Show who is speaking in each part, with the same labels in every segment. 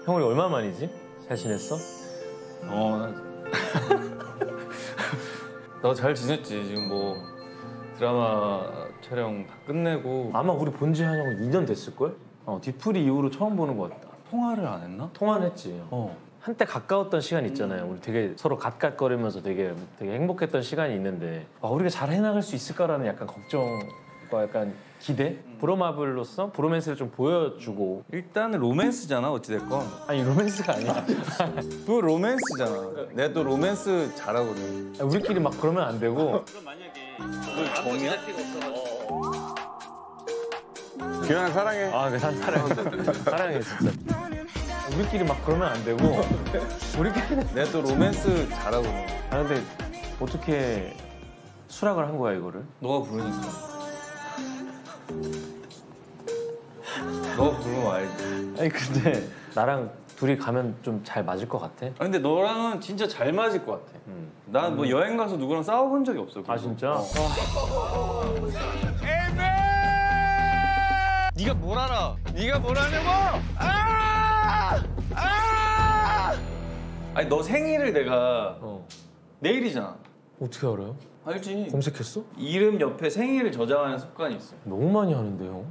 Speaker 1: 형 우리 얼마 만이지? 잘 지냈어?
Speaker 2: 너 잘 지냈지? 지금 뭐 드라마 촬영 다 끝내고
Speaker 1: 아마 우리 본 지 한 2년 됐을걸? 뒤풀이 이후로 처음 보는 것 같다.
Speaker 2: 통화를 안 했나?
Speaker 1: 통화는 했지. 한때 가까웠던 시간 있잖아요. 우리 되게 서로 갓갓거리면서 되게 행복했던 시간이 있는데 우리가 잘 해나갈 수 있을까라는 약간 걱정과 약간 기대? 브로마블로서 브로맨스를 좀 보여주고.
Speaker 2: 일단은 로맨스잖아 어찌됐건.
Speaker 1: 아니 로맨스가 아니야.
Speaker 2: 그거 로맨스잖아. 내가 또 로맨스 잘하거든.
Speaker 1: 우리끼리 막 그러면 안 되고.
Speaker 3: 그럼 만약에
Speaker 2: 너 정이야?
Speaker 3: 규현아 사랑해.
Speaker 1: 난 사랑해 진짜. 우리끼리 막 그러면 안 되고. 우리끼리.
Speaker 2: 내가 또 로맨스 잘하거든.
Speaker 1: 근데 어떻게 수락을 한 거야 이거를?
Speaker 2: 너가 부르니까. 너가 부르면 알지.
Speaker 1: 아니 근데 나랑 둘이 가면 좀 잘 맞을 것 같아?
Speaker 2: 근데 너랑은 진짜 잘 맞을 것 같아. 난 뭐 여행 가서 누구랑 싸워본 적이 없어.
Speaker 1: 아 진짜?
Speaker 3: 네가 뭘 알아? 네가 뭘 아냐고?
Speaker 2: 아니 너 생일을 내가 내일이잖아.
Speaker 1: 어떻게 알아요?
Speaker 2: 알지.
Speaker 1: 검색했어?
Speaker 2: 이름 옆에 생일을 저장하는 습관이 있어.
Speaker 1: 너무 많이 하는데 형.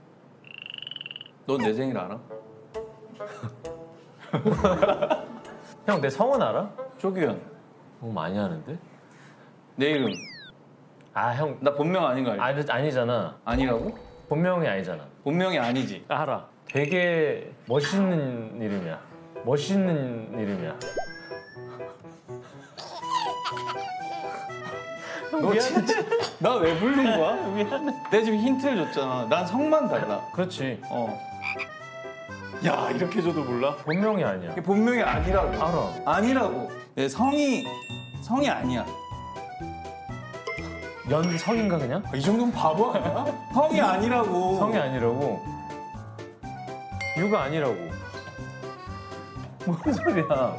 Speaker 2: 넌 내 생일 알아?
Speaker 1: 형 내 성은 알아?
Speaker 2: 조규현.
Speaker 1: 너무 많이 하는데?
Speaker 2: 내 이름.
Speaker 1: 형.
Speaker 2: 나 본명 아닌 거 알지?
Speaker 1: 아니잖아.
Speaker 2: 아니라고?
Speaker 1: 본명이 아니잖아.
Speaker 2: 본명이 아니지.
Speaker 1: 알아. 되게 멋있는 이름이야. 멋있는 이름이야.
Speaker 2: 너 진짜 나 왜 부른 거야?
Speaker 1: 미안해.
Speaker 2: 내가 지금 힌트를 줬잖아. 난 성만 달라.
Speaker 1: 그렇지.
Speaker 2: 야 이렇게 줘도 몰라?
Speaker 1: 본명이 아니야.
Speaker 2: 이게 본명이 아니라고.
Speaker 1: 알아.
Speaker 2: 아니라고. 내 성이 아니야.
Speaker 1: 연성인가 그냥?
Speaker 2: 이 정도면 바보 아니야? 성이 아니라고.
Speaker 1: 성이 아니라고. 유가 아니라고. 뭔 소리야?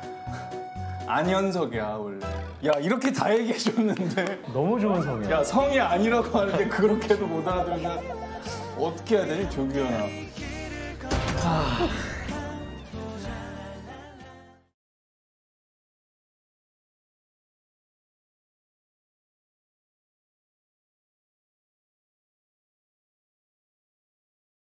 Speaker 2: 안현석이야 원래. 야 이렇게 다 얘기해 줬는데.
Speaker 1: 너무 좋은 성이야.
Speaker 2: 야 성이 아니라고 하는데 그렇게도 못 알아들으면 어떻게 해야 되니 조규현아.